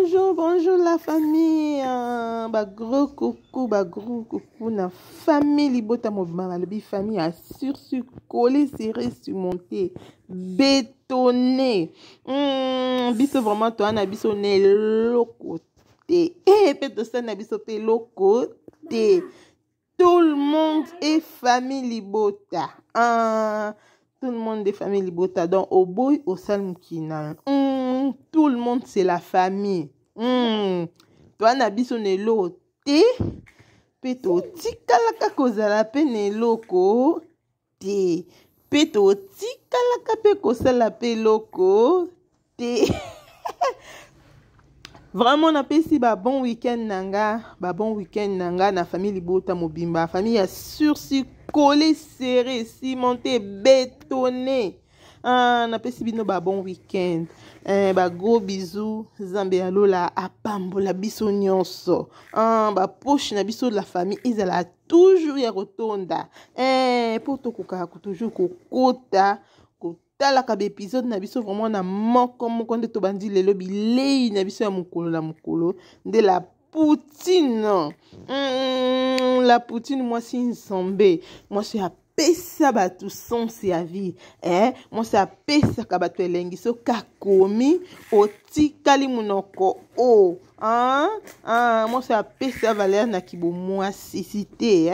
bonjour la famille. Gros coucou, na famille Libota Mobima, la famille a collé, serré, surmonté, bétonné. Biso vraiment toi, na biso né locoté. Peut-être ça na biso pe locoté. Tout le monde est famille Libota. Tout le monde est famille Libota. Donc, au boy, au salmukina. Tout le monde, c'est la famille. Toi, nabiso ne lote. Peto tikalaka kozala pe ne loko. Te. Peto tikalaka pe kozala pe loko. Te. Vraiment, on a passé un bon week-end nanga, na famille Libota Mobimba, famille a sursi collé, serré, cimenté, bétonné. On a passé un bon week-end. Gros bisous, Zambé alola apambola biso nyonso. Poche na biso de la famille, ils allaient toujours y rotonda. Pour to kuka toujours kokota. La kabe épisode na biso vraiment na moko nde to bandi lelo bilei na biso ya mukolo de la poutine. La poutine moi si nzambe moi c'est apesa batu sens ya vie moi c'est apesa ka batu elengi so kakomi otikali munoko moi c'est apesa valeur na kibo moi cité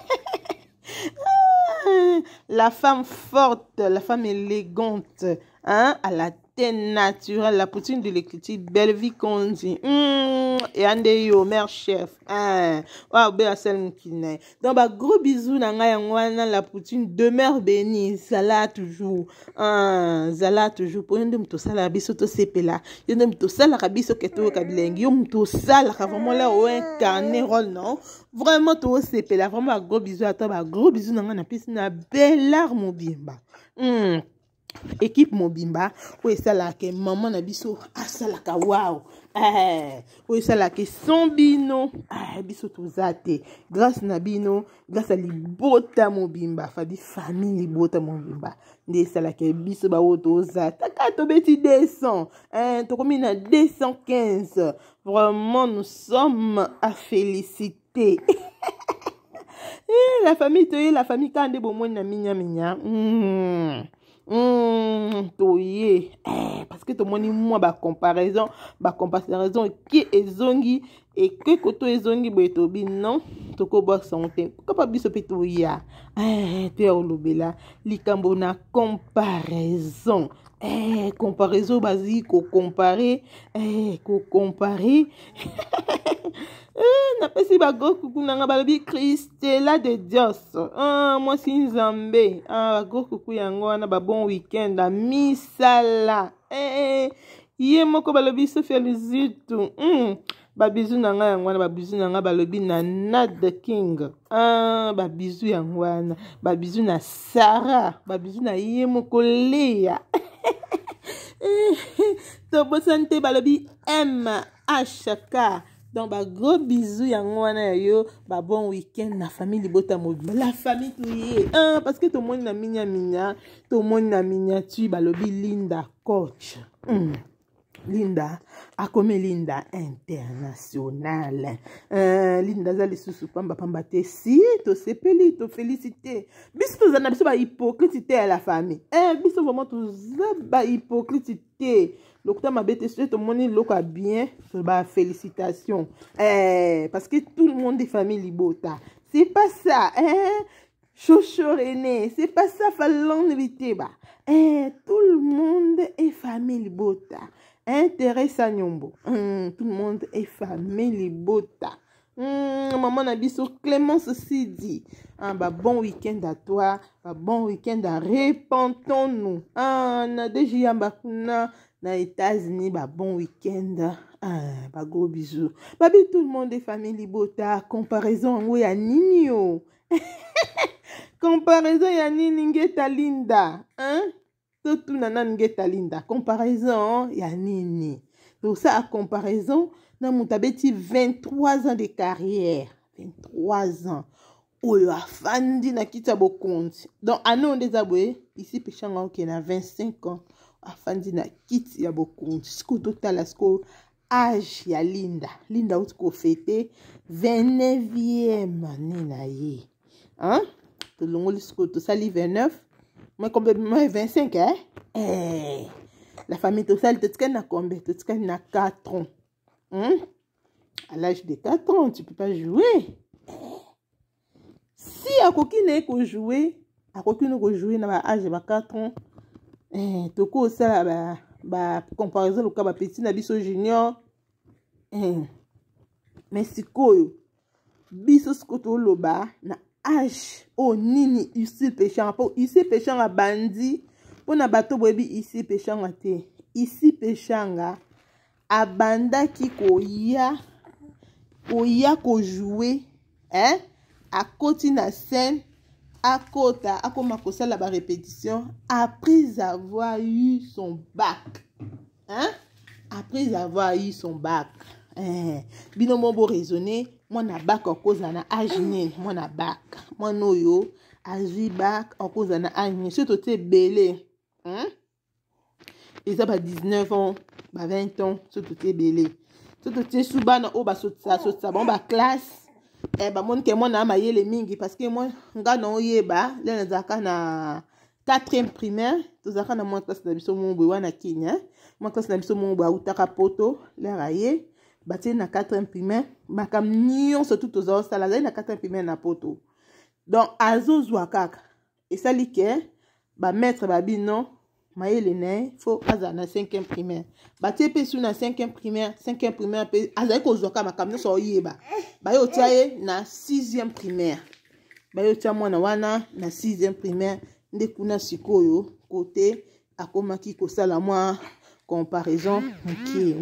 la femme forte, la femme élégante, à la teinte naturelle, la poutine de l'écriture, belle vie qu'on dit. Et Andeyo, mère chef. Waouh, bien celle qui n'est. Donc, gros bisous, la poutine demeure bénie. Zala toujours. Zala toujours. Pour yende mto sala biso to sepela. Yende mto sala biso keto kabilengi. Yende mto sala vraiment là au incarné rôle non. Vraiment to sepela. Vraiment gros bisous à toi. Gros bisous na pisse na belle larme bimba. Équipe Mobimba, oui, ça là que maman na biso, ça là que wow, oui, ça là que son bino, biso tozate, grâce na bino, grâce à Libota Mobimba, fadi famille Libota Mobimba, de ça là que biso ba tozate, takato beti 200, to combien na 215, vraiment nous sommes à féliciter. La famille kande bomon na minya. Toye parce que tout le monde moi comparaison qui ezongi et que koto ezongi boetobi non toko box santé pourquoi pas biso petoya te olobela likambo na comparaison comparaison basique comparer na pesi ba go kuku nanga balobi Christella de Dios moi si nzambe go kuku yango wana ba bon weekend a misala ye moko balobi Sophia Lizitu ba bizu nanga yango wana ba bizu nanga balobi na Nad King ba bizu yango wana ba bizu na Sarah ba bizu na ye moko Leia to bosante balobi MHK. Donc, gros bisous, yo, bon week-end, la famille Libota Mobile, la famille touye. Parce que tout le monde na minya, tout le monde na miniature, balobi Linda coach. Linda, a comme Linda international. Linda zali susu pamba te si, to sepeli, to félicité. Biso zana biso ba hypocrite à la famille. Biso vraiment to ba hypocrite. L'octobre m'a bête tout le monde loka bien, bah félicitations. Parce que tout le monde est famille Libota. C'est pas ça, Chocho René, c'est pas ça falon vite ba. Tout le monde est famille Libota. Intéressant nyombo. Tout le monde est famille Libota. Maman Nabiso Clémence Sidi. Bon week-end à toi. Bon week-end à répentons-nous. Nadeji Mbakuna na États-Unis. Bon week-end. Gros bisous. Babi tout le monde est famille Libota. Comparaison oui à Nino. Comparaison ya Nini ngeta Linda. Tout nana ngeta Linda. Comparaison ya Nini. Donc ça à comparaison. Na mutabeti 23 ans de carrière. 23 ans. Oyo afandi na kita bokonti. Donc anon des aboué. Ici péchanga qui na 25 ans. Afandi na kiti ya bokonti. Siko total asko âge ya Linda. Linda outi ko fêté 29e année na ye. Hein? To longoli sko to sali 29. Moi complètement 25 hein? La famille to sali to tika na combien? To tika na 4 ans. Hein? À l'âge de 4 ans, tu peux pas jouer. Si à coquine ko jouer, à coquine ko jouer na ba âge de 4 ans, to ko ça ba comparaison le cas ba petit na biso junior. Mais sikoyo biso skoto loba na âge o nini ici péchant po ici péchant a bandi po na bato boyebi ici péchant te ici péchanga abanda ki ko ya ko jouer à côté na scène à côté à comme ça la répétition après avoir eu son bac après avoir eu son bac bino mo raisonner moi na bac en cause na âge nini moi na bac moi noyo azui bac en cause na âge nini surtout te belé et ça ba 19 ans ba 20 ans surtout te belé surtout te subana o ba sotsa bon ba classe ba mon ke moi na mayele mingi parce que moi nga no yeba le na zaka na 4e primaire to zaka na moi classe na biso mo wana Kenya moi classe na biso mo ba utaka poto le raye bati na 4e primaire makam nyonso tout aux sala na 4e primaire na poto donc azozwa kaka esali ke ba maître babino mayele ne faut aza na 5e primaire bati pe su na 5e primaire pe azali kozwa kaka makam nyonso oyeba bayo tiaye na 6e primaire bayo tia mwana wana na 6e primaire nde kuna sikoyo côté akomaki kosala mwa comparaison ki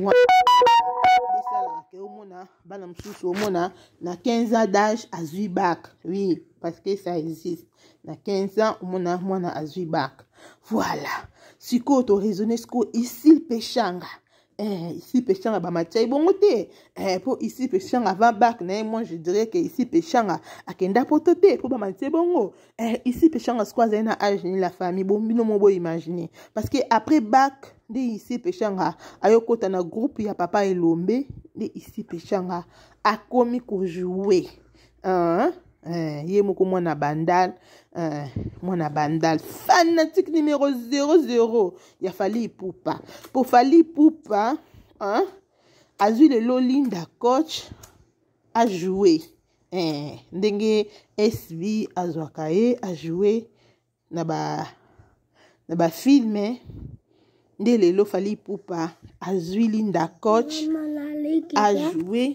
bana msusu omona na 15 ans d'âge azui bac oui parce que ça existe na 15 ans omona mwana azui bac voilà siko to raisonner siko ici pechanga ici pechanga ba matai bongo te pour ici pechanga avant bac na moi je dirais que ici pechanga akenda potote pour ba matai bongo ici pechanga siko za na âge ni la famille bon bino mo bo imaginer parce que après bac de ici pechanga ayokota na groupe ya papa Elombe de ici pechanga akomi ko jouer ye moko mwana bandal fanatique numéro 00 ya Fally Ipupa pour Fally Ipupa azui le Linda coach a joué ndenge SB azwakaye a joué na ba film nde lelo Fally Ipupa azui Linda coach a joué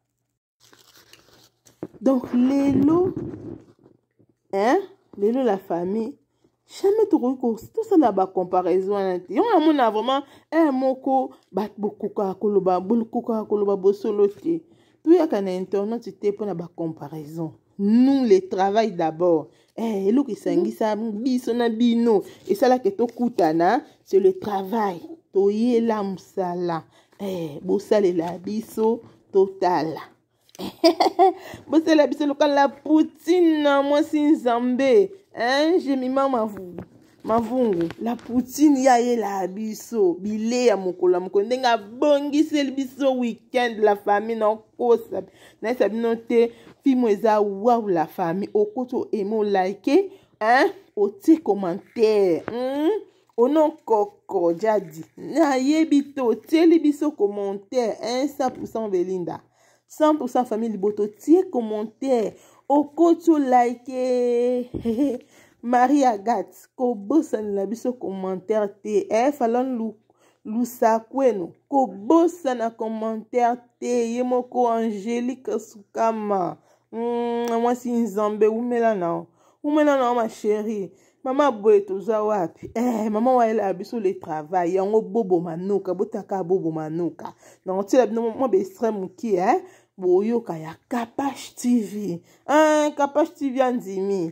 donc lelo la famille jamais tout ça là ba comparaison on a mona vraiment moko bat bokuka koloba bosolo te tout ya kana internet te pour na ba comparaison nous le travail d'abord eloko isangisa biso na bino et ça là que to kutana c'est le travail to yela musala bosalela biso total bosala biso loka la poutine moi si nzambe j'ai mis mavungu la poutine ya yela biso bile ya mokolo ndenga bongisi biso weekend la famille na kosa na sabino te film eza wow la famille okoto emo like oti commentaire ono koko jadi na yebito tieli biso commentaire 100% Belinda 100% famille Liboto tie commentaire okoto like Marie Agathe ko bosan la biso commentaire te falon lusa kweno ko bosan na commentaire te yemoko Angélique Sukama moi si nzambe umela na ma chérie maman boye toza wapi maman wa ela biso le travail yango bobo manuka botaka bobo manuka donc ti la mo be extrême ki boyoka ya Kapash TV Kapash TV andimi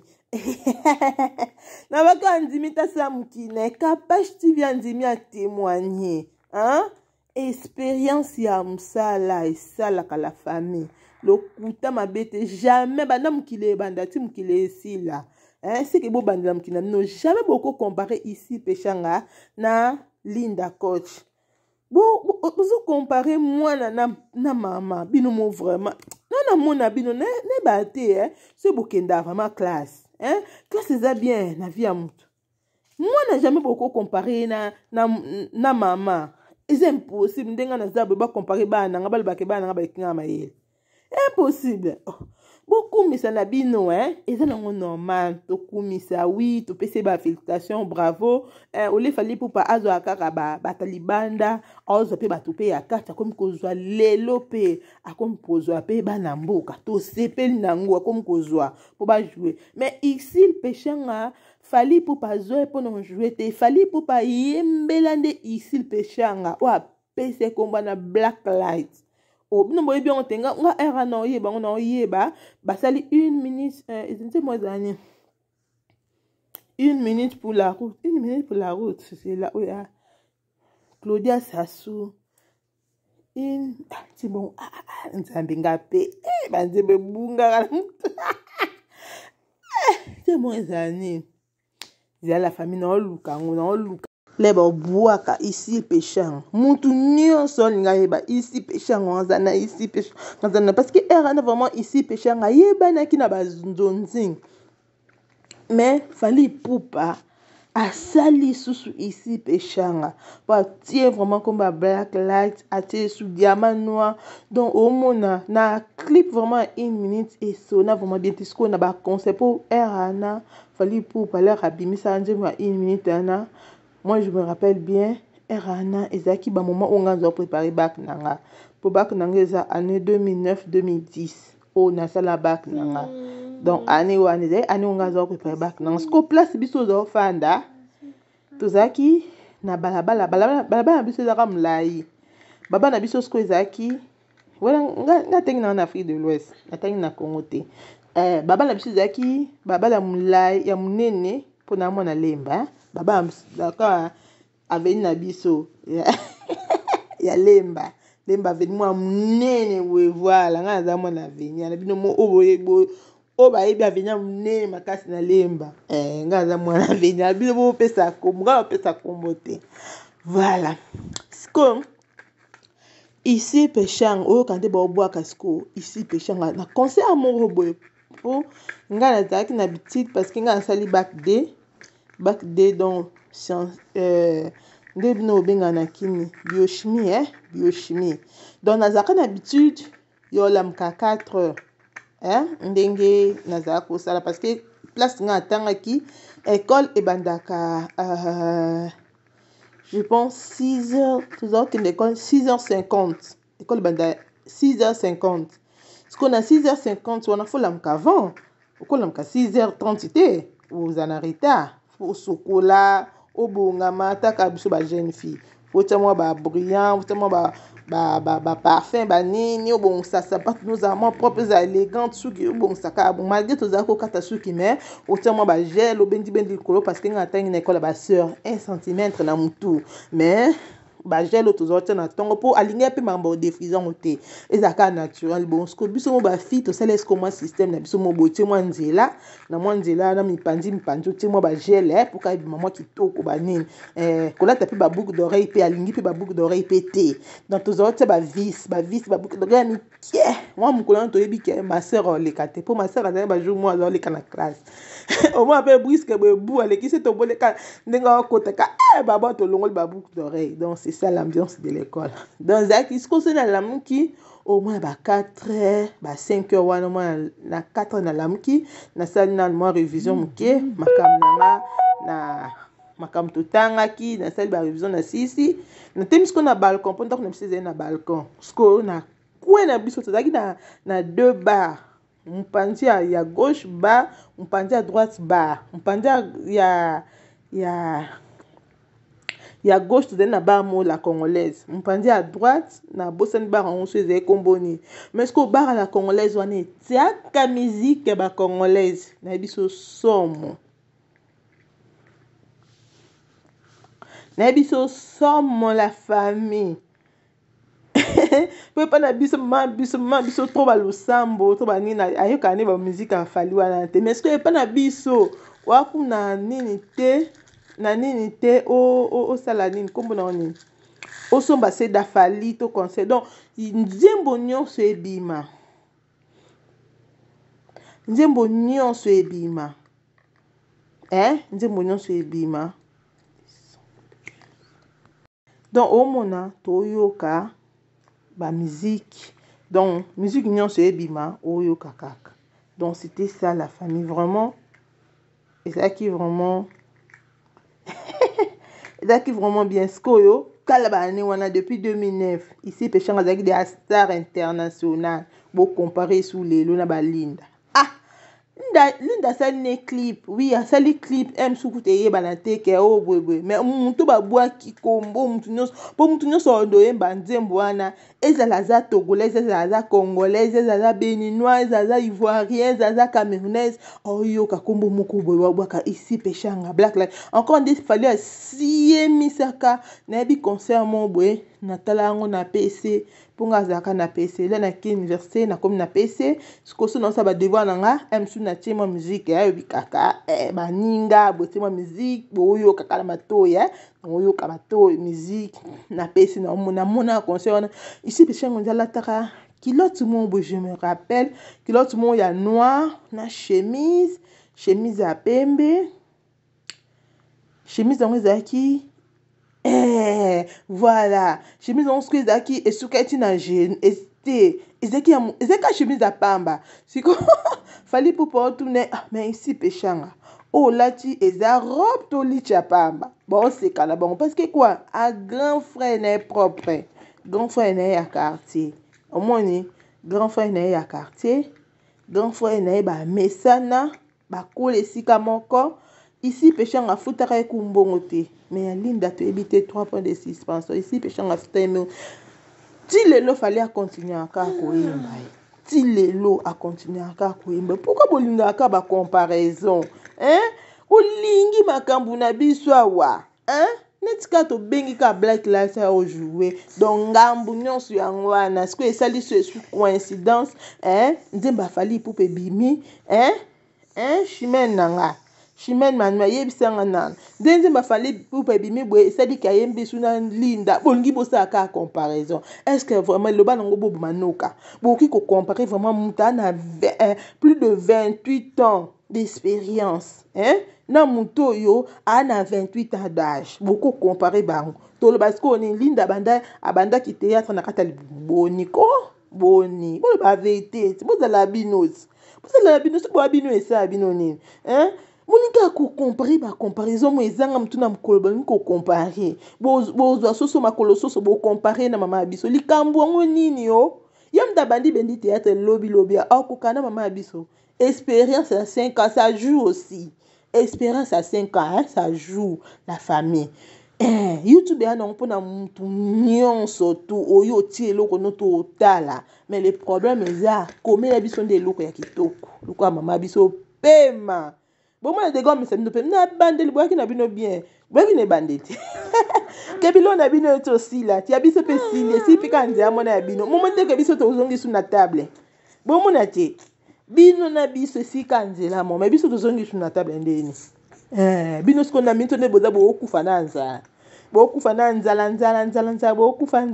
na baka andimi ta samukine Kapash TV andimi a témoigner expérience ya msala esalaka la famille lokuta mabete jamais bana mukile bandati mukile esila c'est que bo bandela mukina no jamais beaucoup comparer ici pechanga na Linda coach Vous comparez moi na maman, bino mo vraiment. Non, mon abino, ne bate, hein. C'est bokenda vraiment classe, hein. Classe c'est bien, na vie à moutou. Moi, n'a jamais beaucoup comparé na maman. C'est impossible. Ndenga na zabe ba comparer ba na ngabal ba ke ba na ngabal kinga maye. Impossible. Beaucoup mais ça na bino hein. Et ça non normal. To kumisa oui, to pese ba félicitations, bravo. Ole fali pour pas azo akaka ba talibanda, ozo pe ba tupe ya kata comme kozwa lelo pe akom kozwa pe ba na mboka. To sepeli nango akom kozwa pour ba jouer. Mais ici le péchanga fali pour pas jouer pour non jouer te fali pour pas yembelande ici le péchanga ou a pese combat na black light. Oh, non, moi, bien, on tenga, on a un an, on a yeba, basali 1 minute, moi, 1 minute pour la route, 1 minute pour la route, c'est là où il y a Claudia Sassou, c'est bon, c'est bon, les années, il y a la famille, on a Luka. Leba buaka ici péchant mutu nyonso linga yeba ici péchant ngazana ici péchant ngazana parce que era na vraiment ici péchant yeba na kina bazonzing mais fali poupa asali susu ici péchant pa tie vraiment comme black light atie sous diamant noir donc au mona na clip vraiment 1 minute et so na vraiment bien tisco na ba concept pour era na fali poupa la rabimisa anje 1 minute na. Moi, je me rappelle bien, Erana, Ezaki, ba moment où on a préparé bac nanga. Pour bac nanga, c'est année 2009-2010. On a ça la bac nanga. Donc, année où on a préparé bac nanga. Ce qu'on place, c'est biso fanda. Tout ça qui, na balabala biso zaka mlai. Baba na biso sko Ezaki. Voilà, nga tengi na en Afrique de l'Ouest. Na tengi na Congo te. Baba na biso Ezaki, baba la mlai, ya munene, pour na mona lemba. Baba d'accord avec nabiso ya lemba veni moi munene we voilà nga za mona veni na bino mo oboyebo o ba yebi avenya munene makasi na lemba nga za mona veni na bino mo pesa ko mga pesa kombote voilà sko ici péchang o quand ba obwa kasko ici péchang na conseil amoureux boy po nga na taki na petite parce que nga sali bac D donc science ndebino benga na kini biochimie biochimie donc nazaka na habitude yo lamka 4 heures ndenge nazaka ko sala parce que place nga atangaki école e bandaka je pense 6 heures toujours que l'école 6h50 école banda 6h50 ce qu'on a 6h50 on a faut lamka avant ko lamka 6h30 te vous en retard au chocolat au bongama taka biso ba jeune fille faut tellement ba brillant faut tellement ba parfum ba nini au bon ça pas nous amants propres élégants suki au bon ça ka bon malgré tout ça ko kata suki mais au tellement ba gel au bendi kolo parce que ngata une école ba sœur 1 cm na mutu mais ba gel toujours na tongo pour aligner pe mambo défrisant oté ezaka naturel bon ce que biso mo ba fit to sala comment système na biso mo botie mo nzela na mipandi otie mo ba gel pour ka maman kitoko ba nini kolata pe ba boucle d'oreille pe alingi pe ba boucle d'oreille pe te donc toujours ba vis ba boucle d'oreille mikie moi mon collègue to yebi ke ma sœur le kate pour ma sœur azali ba jour moi le kana classe au moins peu brisque be bou ale ki se to boleka ndenga koteka baba to longol ba boucle d'oreille donc c'est ça l'ambiance de l'école dans zaki ce qu'on se na lamuki au moins ba 4 heures ba 5 heures wana moi na 4 heures na lamuki na salle na moi révision muke makamnanga na makam totangaki na salle ba révision na 6 na temis ko na balcon pour donc na biso na balcon sko na coin na biso tozaki na 2 bar mpanzi ya gauche bar mpanzi à droite bar mpanzi ya gauche tu na bar mo la congolaise mpanzi à droite na bosani bar on se zé komboni mais ce que bar à la congolaise on est tiaka musique ba congolaise na biso somo la famille pe pa na biso trop ba losambo to ba nini ayoka ne ba musique afali wana te mais ce que pa na biso wa kuna nini te o sala nini kombo na nini osomba se dafali to conseil donc nzembo nyonso ebima nzembo nyonso ebima nzembo nyonso ebima donc omona toyoka ba musique donc musique nyonso ebima oyoka kaka donc c'était ça la famille vraiment ezalaki vraiment ezalaki vraiment bien sikoyo kala bane wana depuis 2009 ici Péchanga azalaki des stars internationales bo comparer sous lelo na balinda Linda asali ne clip oui asali clip suku te yebana te ke o bwebwe mais mutu babwaki kombo mutu nyonso odoyemba nzembo wana ezala aza togolaise ezala aza congolaise ezala aza béninois ezala aza ivoirien ezala aza camerounaise oyoka kombo moko boye wabwaka ici Péchanga Black Lives encore nde fali asiemisaka nayebi concert mo boye natala yango na PC ponga azalaka na PC là na ki université na komi na PC sikoso na osa ba devoir nanga msu na tie mo musique ayobi kaka baninga botie mo musique boyo kaka la matoya oyo ka matoya musique na PC na mona concert wana ici Péchanga nzala taka kilote mo bo je me rappelle kilote mo ya noir na chemise ya pembe chemise yango ezalaki voilà chemise on squeeze ezaki esukati na jeune ezaki chemise ya pamba siko fali pupa otune mais ici Péchanga lati eza robe to licha pamba bon c'est kana bon parce que quoi a grand frère n'est propre grand frère n'est à quartier omoni grand frère n'est à quartier grand frère n'est ba mesana ba kola esika moko ici Péchanga futaka ekumbongo te mais Linda to éviter 3 points de suspension ici Péchanga futaka ti lelo fallait à continuer aka koyemba ti lelo a continuer aka koyemba pourquoi bolinga aka ba comparaison olingi makambu na biso awa netika to bengi ka Black Lives a jouer donc ngambu nyonso yango wana siko esali so coïncidence nzemba fali pupe bimi chimene nanga chimene manwa yebisanga nana nzemba fali pupe bimi boye esali ka yembi suna Linda bolingi bosa ka comparaison est-ce que vraiment le banango bobu manoka boki ko comparer vraiment mutana plus de 28 ans d'expérience na muto yo ana 28 ans d'âge beaucoup comparer bango to parce que on Linda abanda ki théâtre na kata boni boni ba vérité bozala binos bo bino esa bino nini moninga ko comparer ba comparaison mo ezanga mutu na mukolo bangi ko comparer bo soso makolo soso bo comparer na mama biso likambo ngo nini yo yamda bandi bendi théâtre lobby akokana mama biso expérience à 5 ans ça joue aussi espérance à 5 ans ça joue la famille YouTube ya non pona mutu nyonso tu oyo ti eloko noto otala mais le problème eza komela biso nde eloko ya kitoko loko mama biso pema bon moi de gomme ça nous peut na bande le boaki na bino bien boaki ne bandete ke bilo na bino to sila ti abiso pe sile si pika nze amona ya bino momente ke biso to zongi su na table bon mona ti bino na biso si kanzela mo mais biso to zongi su na table ndeni bino siko na minto ne boza bo okufa na nzala bokufa na nzala bokufa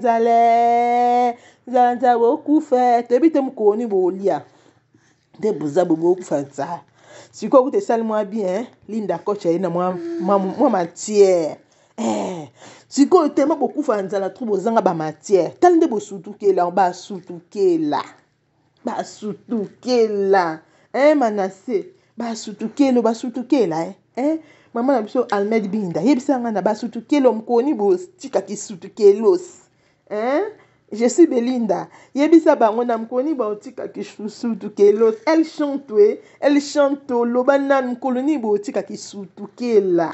nzala bokufa tebite mukoni bolia de boza bokufa nzala siko kute sali mwa bien Linda kocha ina mwa matière siko tema bokufa nzala trop bozanga ba matière talinde bosutukela basutukela manase basutukela mama na biso Almed Binda yebisanga na basutukelo mkoni bo tika kisutukelos je suis Belinda yebisa bango na mkoni ba tika kisutukelos elle chante lobana mkoloni bo tika kisutukela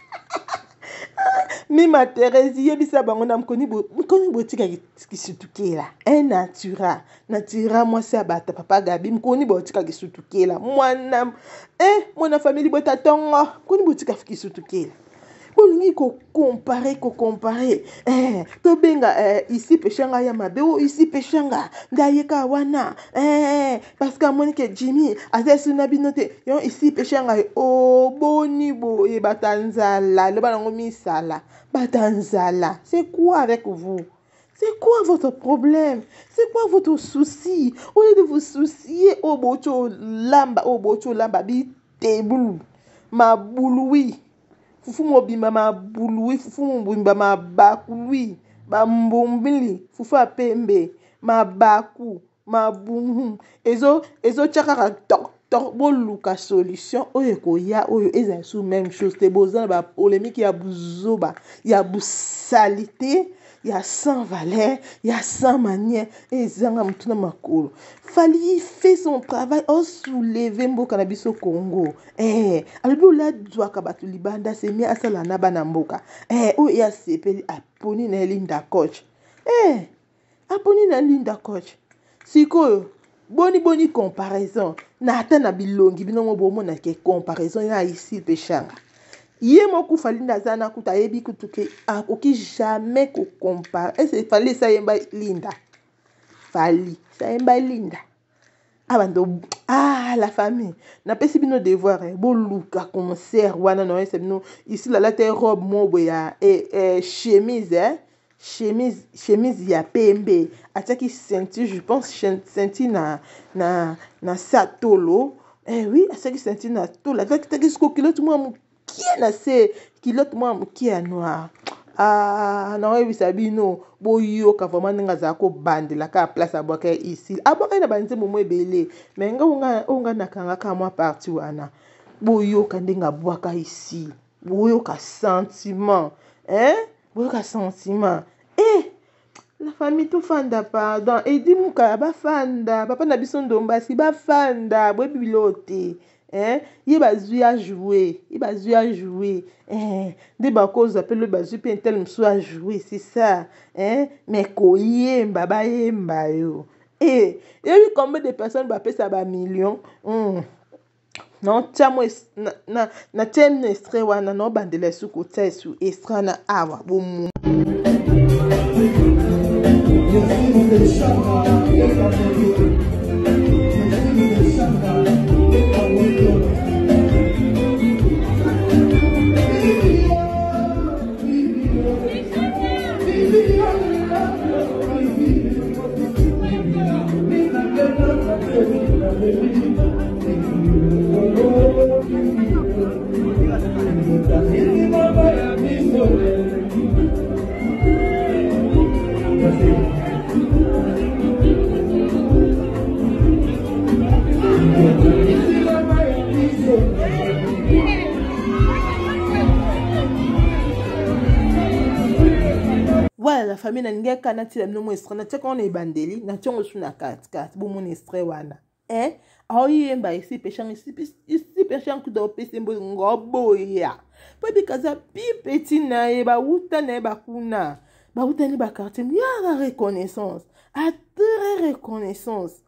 Mima Thérèse yebisa bango na mkoni bo tika kisutukela natura moi ça bata papa Gabi mkoni bo tika kisutukela mwana famille bota tongo mkoni bo tika kisutukela bolingi comparer to benga ici peshanga ya mabe o ici peshanga ndayeka wana parce que amoni ke Jimmy azesu na binote yo ici peshanga o boni bo e batanzala le banango misala batanzala. C'est quoi avec vous? C'est quoi votre problème? C'est quoi votre souci? Au lieu de vous soucier au bocho lamba bi tebulu ma bouloui fufu mobimba ma bouloui fufu mobimba ma bakului ba mbombili fufu apembe ma baku ma bumu ezo chakaka tok boluka solution oyo koya oyo eza sous même chose te bozana ba polémique ya buzoba ya busalité ya sans valeur, ya sans manière, et zanga mutuna makolo. Fali fait son travail au soulever mboka na biso Congo. Albi la doa kabatu libanda se mi asala na bana mboka. O ya sepeli aponi na linda coach. Aponi na linda coach. Sikoyo boni comparaison na ata na bilongi bino bomo na ke comparaison ya ici peshanga. Yé moku fali ndazana kuta yebi kutuke akoki jamais ko compare. C'est fali sa yemba linda. Fali sa yemba linda. Abando la famille. Na pesi bino devoir bo luka concert wana no ese bino ici la te robe mobo ya chemise chemise ya pembe ataki ceinture je pense ceinture na satolo oui ataki ceinture na tolo avec taki sko kilote mo qui est na se kilote mo qui est noir na oyebi sabino boyo ka vraiment nga za ko bandela ka place aboka ici aboka na banze momo ebele mais nga na kanga ka moi parti wana boyo ka ndenga boaka ici boyo ka sentiment boyo ka sentiment la famille tout fanda pardon et dit muka ba fanda papa na biso ndombasi ba fanda boye bilote il va jouer des bacos appellent le bazu puis un tel soit jouer c'est ça mais koyemba ba yemba yo et il y a eu combien de personnes va payer ça ba millions non tiamo na tem extrait wana no bandela suko tsesu extra na awa bomu voilà la famille na ninga kana ti la no extra na tcha on e bandeli na tcha on su na 4 bo mon extrait wana aoyemba ici peshang ici peshang ku do pese mbo ngoboya po bikaza pi petit na e ba uta na ba kuna ba uta ni ba quartier ya reconnaissance a très reconnaissance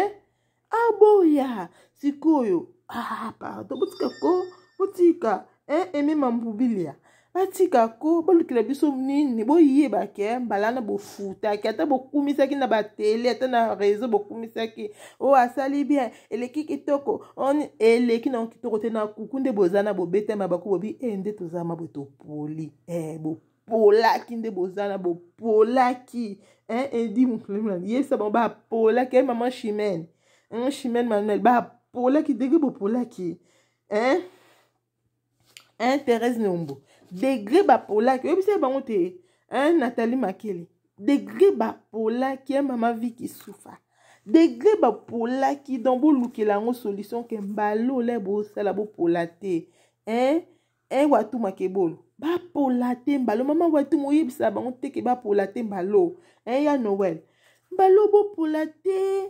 aboya sikoyo pardon botika emi mambubilia batika ko bolukila biso nini boyeba ke balana bofuta ke ata bokumisaki na batele ata na réseau bokumisaki asali bien eleki kitoko on eleki na kitoko te na kukunde bozana bobetema bako bobi nde tozama botopoli bopolaki nde bozana bopolaki edi mukulima yesa bon ba polaki maman chimène chimène Manuel ba polaki dege bopolaki Thérèse Nombo degré ba polaki oyebi se bango te Nathalie Makele degré ba polaki mama Vicky Soufa degré ba polaki dans bo lukela ngo solution ke mbalo le bo sala bo polate watu makebolo ba polate mbalo mama watu moyebisa bango te ke ba polate mbalo ya Noël mbalo bo polate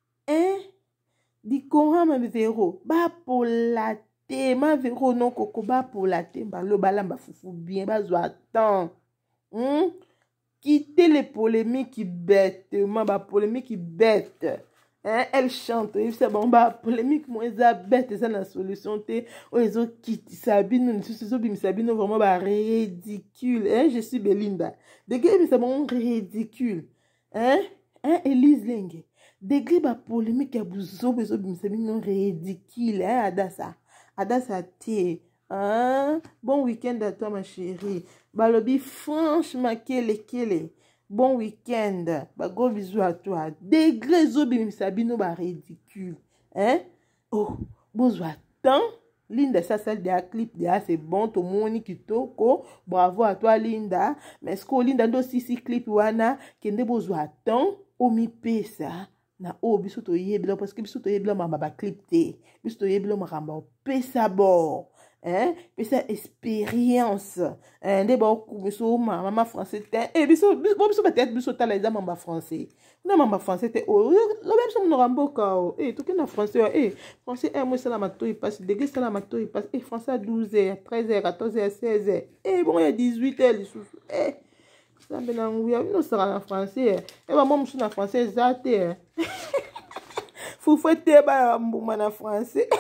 di kohama vero ba polate ma vero non koko ba polate mbalo balamba fufu bien bazwa temps quitter les polémiques bêtes ba polémiques bêtes hein, elle chante, c'est bon, bah, polémique, moi, ça bête, ça la solution, ils ont quitté Sabine, Sabine, vraiment, bah, ridicule, hein, je suis Belinda. Degré, mais c'est bon, ridicule, hein, Elise Lengue. Degré, bah, polémique, à bouzo, Sabine, ridicule, hein, Adassa, t'es, hein, bon week-end à toi, ma chérie. Balobi, franchement, kele. Bon week-end. Bah, gros bisous à toi. Degré zobi sabino ba ridicule. Hein? Oh, bonsoir. Tant. Linda, ça de la clip déjà c'est bon. Tout le monde qui toko. Bravo à toi, Linda. Mais est-ce que Linda do si clip wana kende bonsoir tant o mi pesa na o biso to yebla parce que biso to yebla mama ba clip te. Biso to yebla mama pesa bo. Hein, puis c'est expérience hein des beaucoup biso maman français et biso peut-être biso ta les maman français na maman français te oh le même son ramboka et tout que na français français moi c'est la mato il passe degré c'est la mato il passe et français à 12h 13h 14h 16h et bon il y a 18h ça ben on nous sera en français et maman moi je suis en français zaté faut fêter ba mbuma français.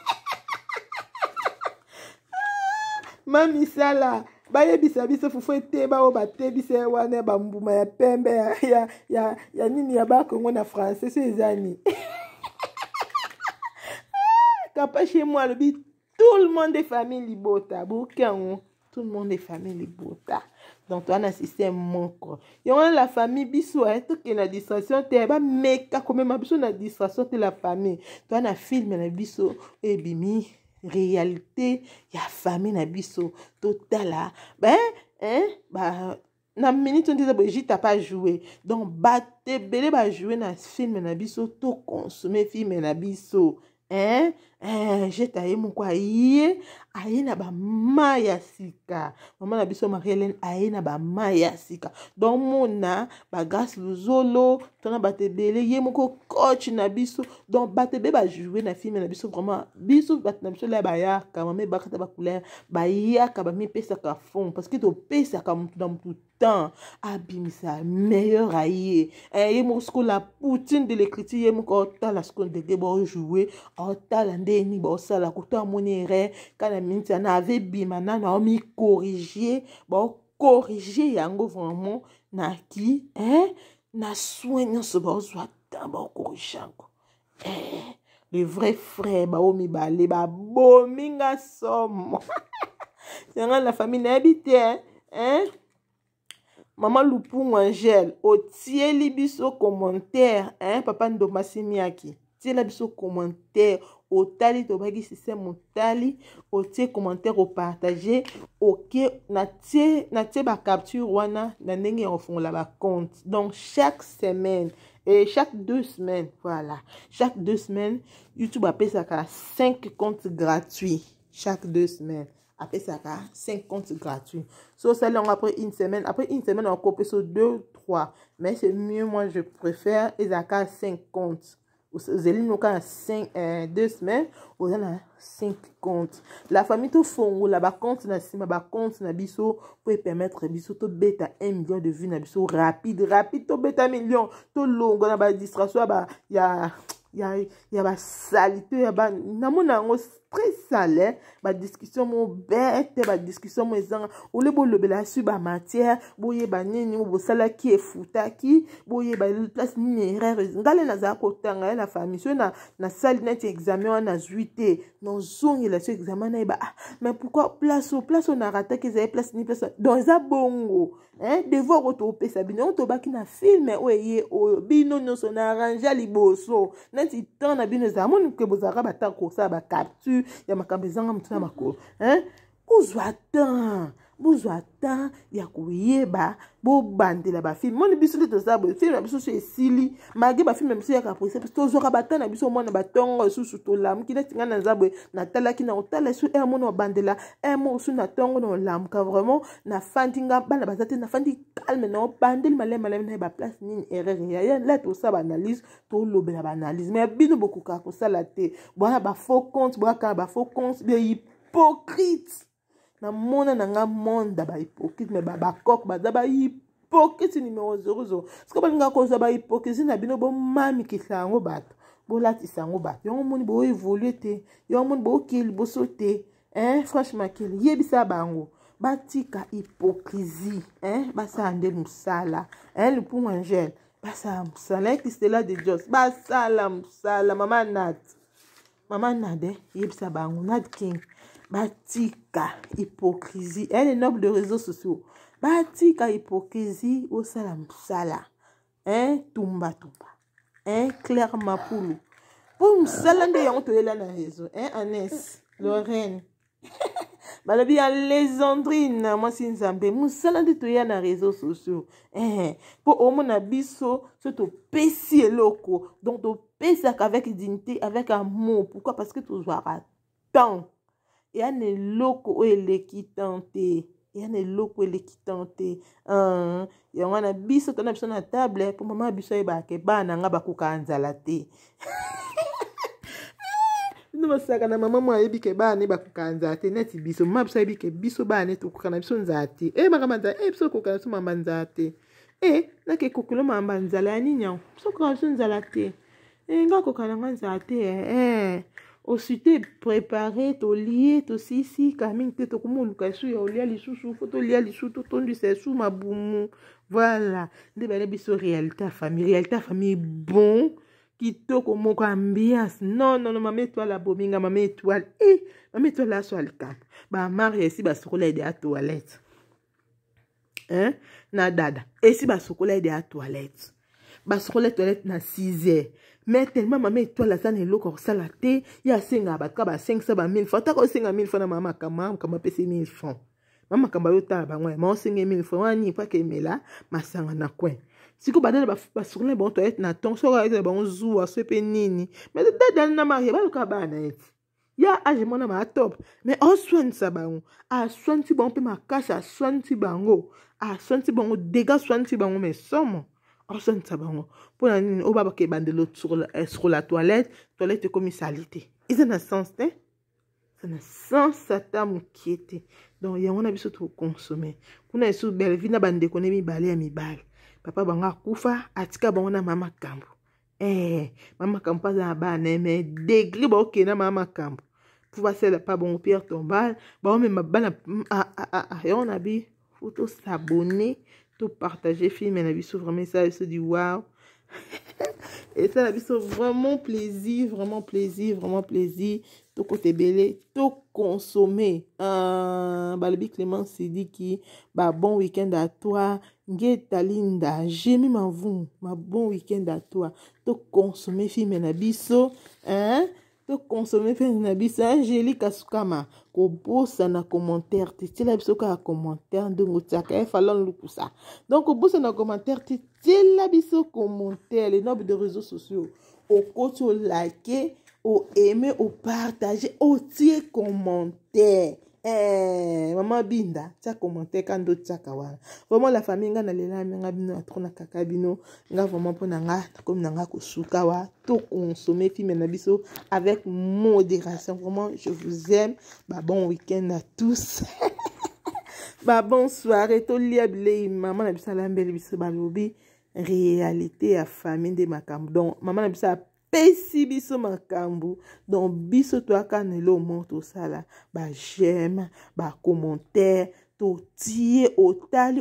Mami sala baye biso fufu ete ba o bate biso wana ba mbuma ya pembe ya nini ya ba Congo na français c'est ezani kapa chez moi le bit tout le monde est famille libota boukan tout le monde est famille libota donc toi na système moko y a la famille biso tout que na distraction te ba meka comme ma biso na distraction te la famille toi na film na biso e bimi réalité ya famille na biso totala na minute on disait bon t'as pas joué donc batte belé ba jouer na film na biso to consommer film na biso jetaye moko aye na bamaya sika mama na biso Marie-Hélène aye na bamaya sika donc mona bagrâce luzolo tona batebele ye moko coach na biso donc batebe ba jouer na film na biso vraiment biso bat na biso la baya kama me bakata ba couleur baya ka ba mi pesa ka fond parce que to pesa ka mutu dans tout temps abimisa meilleur aye ye moko la poutine de l'écriture ye moko ta la seconde de bo jouer tala ndeni ba osala kuta monere kana minti na ave bima na mi corriger ba corriger yango vraiment na ki na soigner ce ba zo ba corriger yango le vrai frère ba o mi balé ba bominga somo c'est la famille na habité Maman Loupou Angèle o tieli biso commentaire papa Ndoma Simiaki tiela biso commentaire au tali to bagi système au tali au tie commentaire au partager OK na tie ba capture wana na ndenge on fond la ba compte donc chaque semaine et chaque 2 semaines voilà chaque 2 semaines YouTube appelle ça 5 comptes gratuits chaque 2 semaines après ça 5 comptes gratuits so ça là après une semaine on coupe sur 2 3 mais c'est mieux moi je préfère et ça 5 comptes Zéline au cas 2 semaines on a 5 comptes la famille tout fond la ba compte na sima ba compte na biso pour permettre biso to beta 1 million de vues na biso rapide to beta 1 million to longo na ba distraction ba ya ba salité ya ba na mona ngo très sale ba discussion mo bête ba discussion mo ezanga ou le bolobela su ba matière boye ba nini bo sala ki efuta ki boye ba place ni erreur ngale na za ko tanga la famille so na salle net examen na 8 non zongi la so examen na ba mais pourquoi place on a raté que ça place ni place dans za bongo devoir auto pesa bino to baki na film oye o bino no so na arranger liboso neti temps na bino za mon que bozara ba ta ko sa ba capture ya makambezanga mutuna makolo bozwa temps ya kuyeba bo bandela ba film moni biso to sa bo film biso so esili magi ba film biso ya ka procès parce que zo ka batana biso mona batongo susu to lam ki netinga na nzabwe na tala ki na otala su mona bandela mo su na tongo no lam ka vraiment na fandinga bana bazate na fandi calme na bandel malema na ba place nini erreur ya là to sa ba analyse to lobela ba analyse mais bino beaucoup ka ko sala te bona ba faux compte ba faux compte bien hypocrite na mona na nga monde ba hypocrite mais ba coq ba hypocrite numéro 00 siko balinga kozwa ba hypocrisie na bino bomamikisa yango bato bolatisa yango bato yango moni boévolue te yango moni bokili liboso te franchement kili yebisa bango batika hypocrisie basala nde mosala lupungu angele basala mosala Christella de Dios basala mosala mama Nad yebisa bango Nad King batika hypocrisie les nobles de réseaux sociaux batika hypocrisie osala mosala tumba Claire Mapulu po mosala nde yango toyela na réseau Anes Lorraine balobi ya Lésandrine mwasi nzambe mosala nde toya na réseaux sociaux po omona biso so topesi eloko donc topesaka avec dignité avec amour pourquoi parce que tozwaka temps eya na eloko oyo eleki temps te yango wana biso tona biso na table po mama biso ayebake bana nga bakoka nzala te basaka na mama mwa ayebi ke bana bakoka nzala te neti biso mama biso ayebi ke biso bana tokoka na biso nzala te makama nzala biso koka na biso mamba nzala te nake kokelo mamba nzala ya nini yango biso koka na biso nzala te nga koka na nga nzala te aussi te préparé tolie tosisi kamingi te tokomoluka esu ya olia lisusu fo tolia lisusu totondisa esu mabumu voilà nde bale biso réalité ya famille bon kitoko moko ambiance non mama étoile abominga mama étoile aso alikamba bamari esi basokola ede ya toilette na dada esi basokola ede ya toilette basokola toilette na 6h mais tellement mama étoile aza na eloko kosala te ye asenga bato ka basengisa ba 1000 francs taka osenga 1000 francs na mama makambo apesi 1000 francs mama makambo ayotala bango ma osenga 1000 francs wani paka emela masanga na coin siko badala basokola bango toilette na ton soko ayetela bango zuwa so pe nini mais dada na marie baluka bana eti ya age mwana ma top mais oswanisa bango aswanisi bango mpe makasi aswanisi bango dega aswanisi bango mais somo oswanisa bango mpona nini oyo babaka ebandelo sur la toilette ekomi salite eza na sens te eza na sens ata mokie te donc yango na biso tokonsome kuna esu belvi na bandeko ne mibale ya mibale papa bango akufa atika bango na mama makambo mama makambo mpo aza na bana mais degré baokende na mama makambo mpo basala pa bango pierre tombal baomema bana yango na bi faut tosabone to partager film na biso vraiment ça se dit waouh et ça la biso vraiment plaisir to côté belé to consommer balobi Clément Sidiki bon week-end à toi ngeta linda j'aime ma bon week-end à toi to consommer film na biso to consommer film na biso Angélique Asukama ko bossa na commentaire tela biso ka commentaire ndongo tsaka falon lukusa donc ko bossa na commentaire tela biso commentaire les nobles de réseaux sociaux au côté au liker au aimer au partager au tirer commentaire maman binda tia commentaire kando tsaka wana vraiment la famille nga na lela nga bino atrona kaka bino nga vraiment pona nga comme nga ko suka wa to consommer film na biso avec modération vraiment je vous aime bon week-end à tous bonne soirée to liable maman na biso la mbele biso balobi réalité ya famille de makambo donc maman na biso pesi biso makambo donc biso to akanelo monto sala j'aime commentaire to tie otali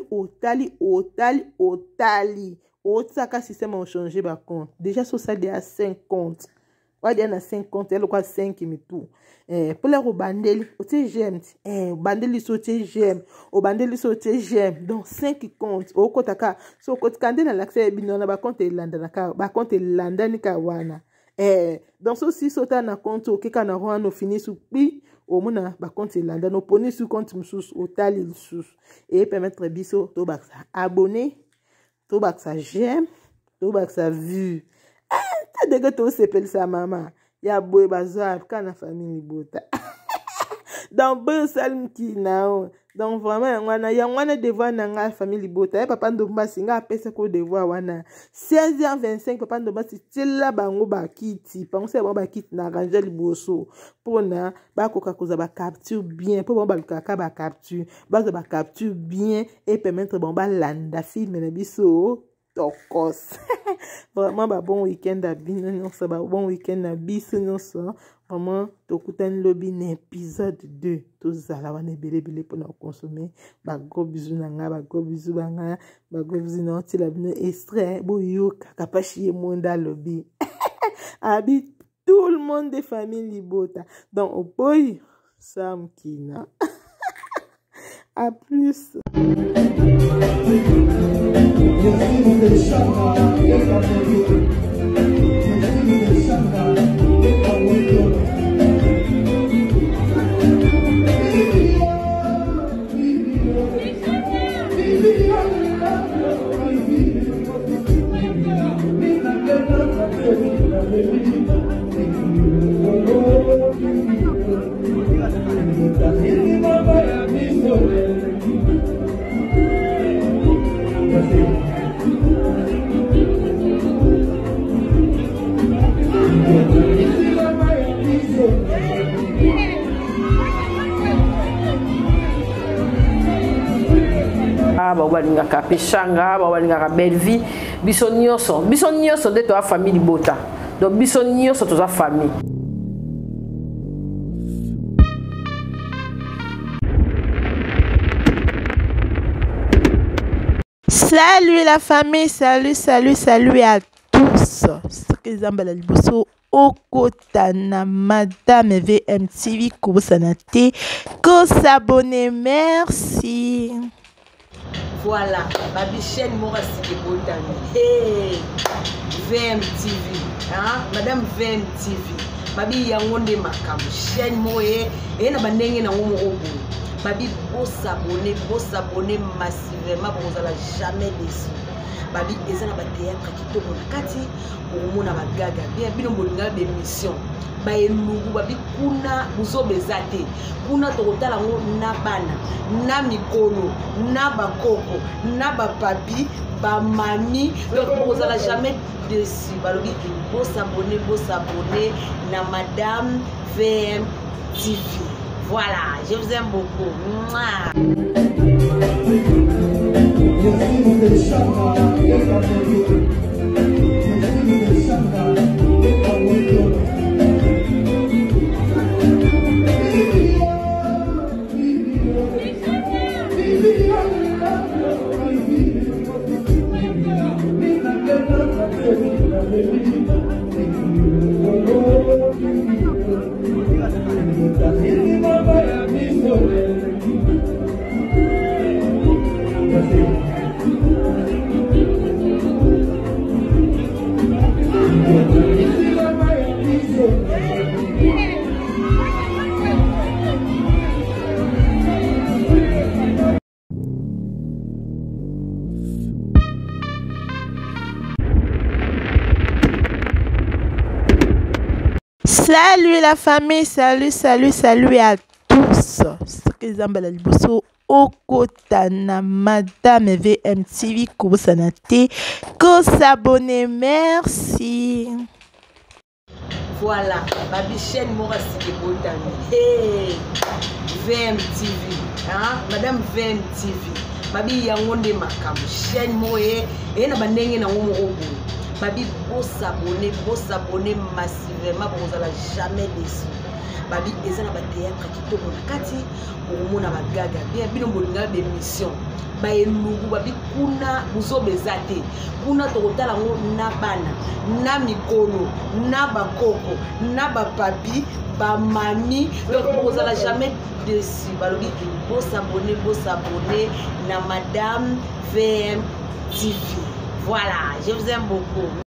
otaka système on changer compte déjà sur ça de à 50 on dit na 50 elle quoi 5 mi tout pour les bandeli otie j'aime bandeli sauter j'aime au bandeli sauter j'aime donc 5 comptes au kotaka so kotkande na l'accès bino na compte landa na ka compte landa ni ka wana dans ce si sota na compte okeka na rwano fini su pi au mona compte landa no poni su compte mususu otali mususu et permettre biso to baksa abonné to baksa j'aime to baksa vue dès que tu s'appelles sa maman, il y a beau bazar, quand la famille bota. Dans beau salm qui n'a donc vraiment yangwana devoir nanga famille libota papa ndomba singa apesa ko devoir wana 16h25 papa ndomba titela bango bakiti pango se bango bakiti na ranger liboso pona bakoka koza ba capture bien po bango balukaka ba capture baza ba capture bien et permettre bango balanda film na biso tokos. Vraiment bon week-end à bino nyonso bon week-end à biso nyonso. Vraiment tokutani lobi na épisode 2 tozala wana ebele pona consommer ba gros bisous nanga ba gros bisous banga ba gros bisous na tila bino extrait boyoka kapashi monda lobi. Habite tout le monde des familles libota. Donc au boy Sam Kina. À plus. Babalingaka peshanga babalingaka belle vie biso nyonso de to famille libota donc biso nyonso to famille. Salut la famille, salut à tous. C'est que Zambala liboso okotana madame VMTV ko sanate ko s'abonner, merci. Voilà, babi chaîne Morasi de Botami. Hey, VMTV, hein? Madame VMTV. Babi yangonde makam. Chaîne moye, et na bandenge na ngomo obo. Babi beau s'abonner massivement pour vous allez jamais déçu. Babi ezana ba théâtre kitoko na kati, omona ba gaga. Bien bino bolinga be mission. Ba elugu babi kuna uzobezate. Kuna tokotala ngo na bana, na mikolo, na bakoko, na bapapi, ba mami, donc vous allez jamais déçu. Balobi beau s'abonner na madame VMTV. Voilà, je vous aime beaucoup. Mouah. Salut la famille, salut à tous. C'est que Zambala liboso okotana madame VMTV ko sanate ko s'abonner, merci. Voilà, babi chaîne Morasi de Botami. Hey, VMTV, hein? Madame VMTV. Babi yangonde makam. Chaîne moye, et na bandenge na ngomo obo. Babi beau s'abonner massivement pour vous allez jamais déçu. Babi ezana ba théâtre kitoko na kati, omona ba gaga. Bien bino bolinga be mission. Ba elugu babi kuna uzobezate. Kuna tokotala ngo na bana, na mikolo, na bakoko, na bapapi, ba mami, donc vous allez jamais déçu. Balobi beau s'abonner na madame VMTV. Voilà, je vous aime beaucoup.